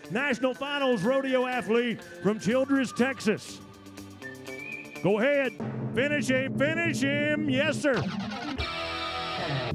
National Finals rodeo athlete from Childress, Texas. Go ahead, finish him, yes, sir.